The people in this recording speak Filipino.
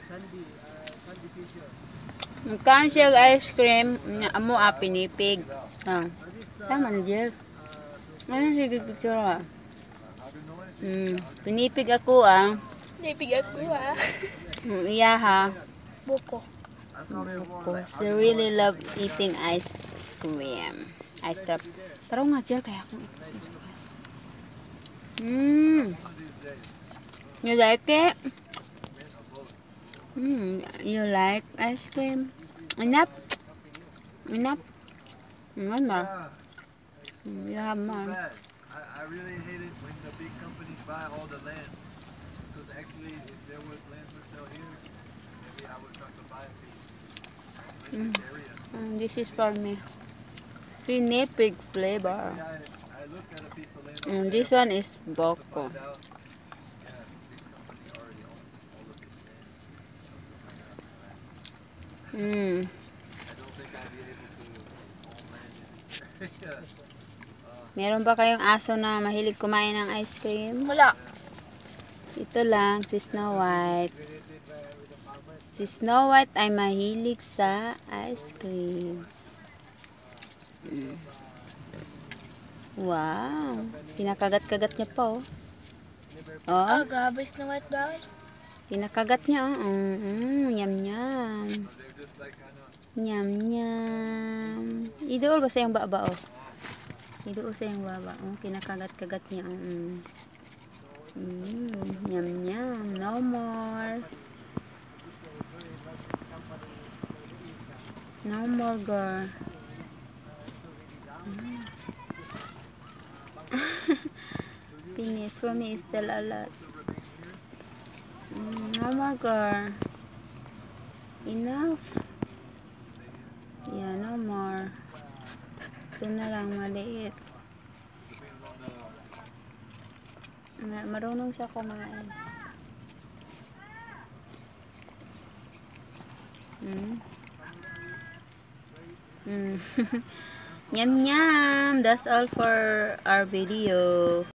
Magkaan siya ice cream, amo pinipig. Ah, tama na, Jill. Ano sige picture ah? Pinipig ako ah. Pinipig ako ah. Iya ha. Buko. Buko. She really love eating ice cream. Ice cream. Taro nga, Jill, kaya akong ipos na sa kaya. You like it? You like ice cream? Enough? Enough? One more. You have more. I really hate it when the big companies buy all the land. Because actually, if there was land for sale here, maybe I would try to buy a piece in this area. This is for me. Pinipig flavor. I looked at a piece of land. This one is Boko. Meron ba kayong aso na mahilig kumain ng ice cream? Wala. Ito lang, si Snow White. Si Snow White ay mahilig sa ice cream. Wow. Kinakagat-kagat niya pa oh. Oh, grabe Snow White ba? Kinakagat niya oh. Yum yum. Yum yum. Idol ba sa yung baba oh. Idol sa yung baba oh. Kinakagat-kagat niya oh. Yum yum. No more. No more girl. Finish for me is still a lot. No more girl. Enough. Yeah, no more. Ito na lang maliit. Marunong siya kumain. Yum yum. That's all for our video.